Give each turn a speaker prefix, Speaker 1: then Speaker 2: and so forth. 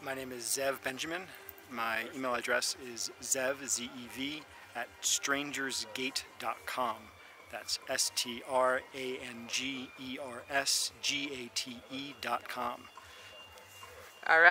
Speaker 1: My name is Zev Benjamin. My email address is zev, Z-E-V, at strangersgate.com. That's STRANGERSGATE.com.
Speaker 2: All right.